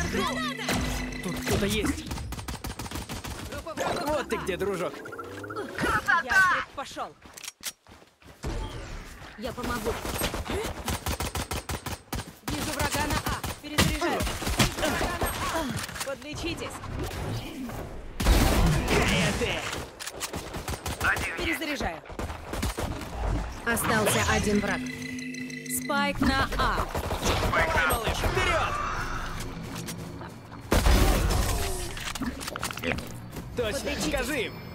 Тут кто-то есть. Вот ты где, дружок. Ястреб пошел. Я помогу. Вижу врага на А. Перезаряжаю. Вижу врага на А. Подлечитесь. Перезаряжаю. Остался один враг. Спайк на А. Давай, малыш, вперед! Точно, Подлечитесь. скажи им.